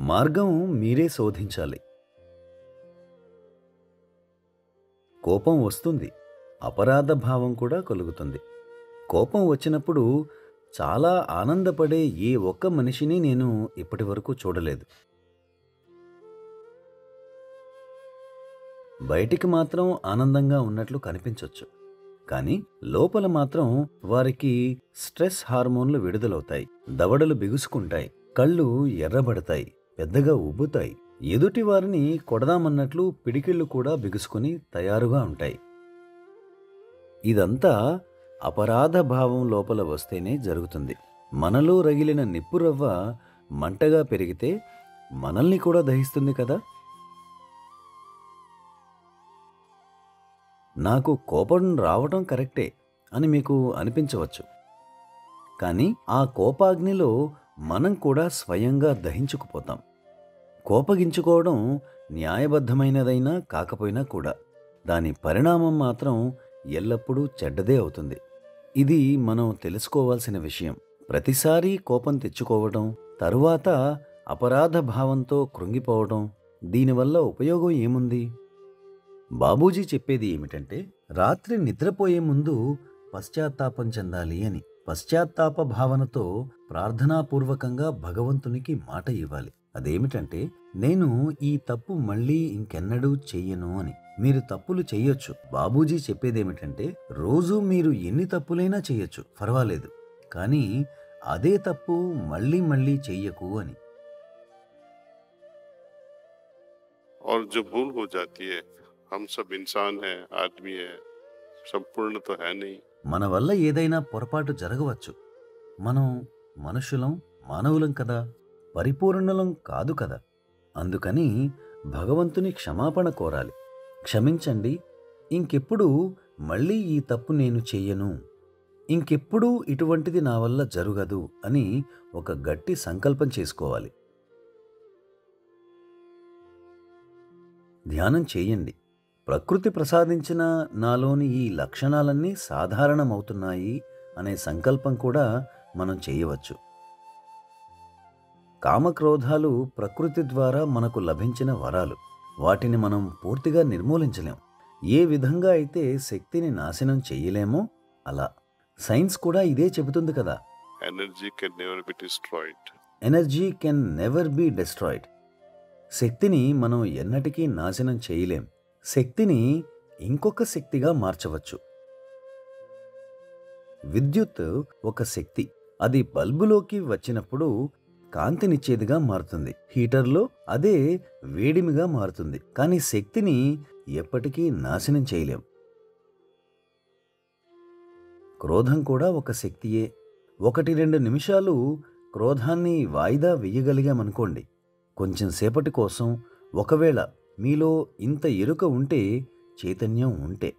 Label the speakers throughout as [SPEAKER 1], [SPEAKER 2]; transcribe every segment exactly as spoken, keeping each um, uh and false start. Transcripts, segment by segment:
[SPEAKER 1] మార్గం మీరే శోధించాలి. కోపం వస్తుంది, అపరాధ భావం కూడా కలుగుతుంది. కోపం వచ్చినప్పుడు చాలా ఆనందపడే ఏ ఒక్క మనిషిని నేను ఇప్పటి వరకు చూడలేదు. బయటికి మాత్రం ఆనందంగా ఉన్నట్లు కనిపించొచ్చు, కానీ లోపల మాత్రం వారికి స్ట్రెస్ హార్మోన్లు విడుదలవుతాయి, దవడలు బిగుసుకుంటాయి, కళ్ళు ఎర్రబడతాయి, పెద్దగా ఉబ్బుతాయి, ఎదుటి వారిని కొడదామన్నట్లు పిడికిళ్ళు కూడా బిగుసుకుని తయారుగా ఉంటాయి. ఇదంతా అపరాధ భావం లోపల వస్తేనే జరుగుతుంది. మనలో రగిలిన నిప్పురవ్వ మంటగా పెరిగితే మనల్ని కూడా దహిస్తుంది కదా. నాకు కోపం రావటం కరెక్టే అని మీకు అనిపించవచ్చు, కానీ ఆ కోపాగ్నిలో మనం కూడా స్వయంగా దహించుకుపోతాం. కోపగించుకోవడం న్యాయబద్ధమైనదైనా కాకపోయినా కూడా దాని పరిణామం మాత్రం ఎల్లప్పుడూ చెడ్డదే అవుతుంది. ఇది మనం తెలుసుకోవాల్సిన విషయం. ప్రతిసారి కోపం తెచ్చుకోవడం, తరువాత అపరాధ భావంతో కృంగిపోవడం, దీనివల్ల ఉపయోగం ఏముంది? బాబూజీ చెప్పేది ఏమిటంటే, రాత్రి నిద్రపోయే ముందు పశ్చాత్తాపం చెందాలి అని. పశ్చాత్తాప భావనతో ప్రార్థనాపూర్వకంగా భగవంతునికి మాట ఇవ్వాలి. అదేమిటంటే, నేను ఈ తప్పు మళ్ళీ ఇంకెన్నడూ చెయ్యను అని. మీరు తప్పులు చెయ్యొచ్చు. బాబూజీ చెప్పేదేమిటంటే, రోజు మీరు ఎన్ని తప్పులైనా చెయ్యొచ్చు, పర్వాలేదు, కానీ అదే తప్పు మళ్ళీ మళ్ళీ చెయ్యకు అని.
[SPEAKER 2] और जो भूल हो जाती है, हम सब इंसान हैं, आदमी है, संपूर्ण तो है नहीं.
[SPEAKER 1] మన వల్ల ఏదైనా పొరపాటు జరగవచ్చు. మనం మనుషులం, మానవులం కదా, పరిపూర్ణులం కాదు కదా. అందుకని భగవంతుని క్షమాపణ కోరాలి. క్షమించండి, ఇంకెప్పుడు మళ్ళీ ఈ తప్పు నేను చెయ్యను, ఇంకెప్పుడూ ఇటువంటిది నా వల్ల జరగదు అని ఒక గట్టి సంకల్పం చేసుకోవాలి. ధ్యానం చేయండి. ప్రకృతి ప్రసాదించిన నాలోని ఈ లక్షణాలన్నీ సాధారణమవుతున్నాయి అనే సంకల్పం కూడా మనం చేయవచ్చు. కామక్రోధాలు ప్రకృతి ద్వారా మనకు లభించిన వరాలు. వాటిని మనం పూర్తిగా నిర్మూలించలేం. ఏ విధంగా అయితే శక్తిని నాశనం చెయ్యలేమో అలా సైన్స్ కూడా ఇదే చెబుతుంది కదా.
[SPEAKER 2] Energy can never be destroyed.
[SPEAKER 1] Energy can never be destroyed. శక్తిని మనం ఎన్నటికీ నాశనం చేయలేం. శక్తిని ఇంకొక శక్తిగా మార్చవచ్చు. విద్యుత్ ఒక శక్తి. అది బల్బులోకి వచ్చినప్పుడు కాంతినిచ్చేదిగా మారుతుంది. హీటర్లో అదే వేడిమిగా మారుతుంది. కానీ శక్తిని ఎప్పటికీ నాశనం చేయలేం. క్రోధం కూడా ఒక శక్తియే. ఒకటి రెండు నిమిషాలు క్రోధాన్ని వాయిదా వెయ్యగలిగామనుకోండి, కొంచెం సేపటి కోసం, ఒకవేళ మీలో ఇంత ఎరుక ఉంటే, చైతన్యం ఉంటే.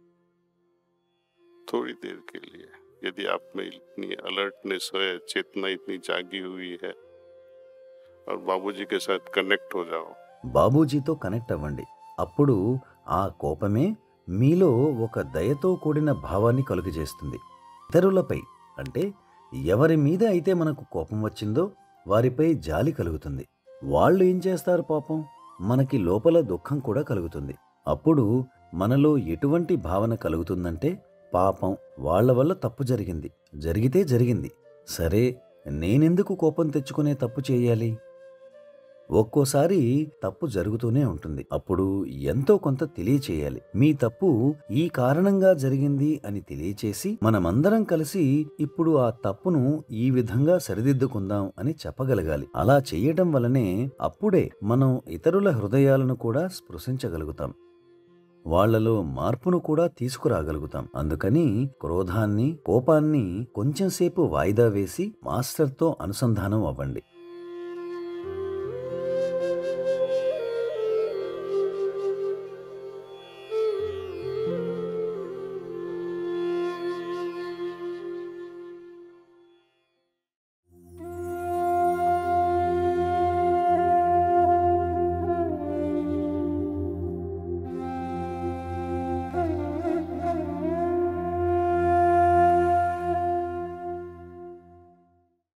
[SPEAKER 2] थोड़ी देर के लिए यदि आप में इतनी अलर्टनेस है, चेतना इतनी जागी हुई है, और बाबूजी के साथ कनेक्ट हो जाओ.
[SPEAKER 1] బాబూజీతో కనెక్ట్ అవ్వండి. అప్పుడు ఆ కోపమే మీలో ఒక దయతో కూడిన భావాన్ని కలుగజేస్తుంది. ఇతరులపై, అంటే ఎవరి మీద అయితే మనకు కోపం వచ్చిందో వారిపై జాలి కలుగుతుంది. వాళ్ళు ఏం చేస్తారు పాపం? మనకి లోపల దుఃఖం కూడా కలుగుతుంది. అప్పుడు మనలో ఎటువంటి భావన కలుగుతుందంటే, పాపం, వాళ్ల వల్ల తప్పు జరిగింది, జరిగితే జరిగింది, సరే నేనెందుకు కోపం తెచ్చుకునే తప్పు చేయాలి? ఒక్కోసారి తప్పు జరుగుతూనే ఉంటుంది. అప్పుడు ఎంతో కొంత తెలియచేయాలి. మీ తప్పు ఈ కారణంగా జరిగింది అని తెలియచేసి మనమందరం కలిసి ఇప్పుడు ఆ తప్పును ఈ విధంగా సరిదిద్దుకుందాం అని చెప్పగలగాలి. అలా చేయటం వలనే అప్పుడే మనం ఇతరుల హృదయాలను కూడా స్పృశించగలుగుతాం. వాళ్లలో మార్పును కూడా తీసుకురాగలుగుతాం. అందుకని క్రోధాన్ని, కోపాన్ని కొంచెంసేపు వాయిదా వేసి మాస్టర్తో అనుసంధానం అవ్వండి.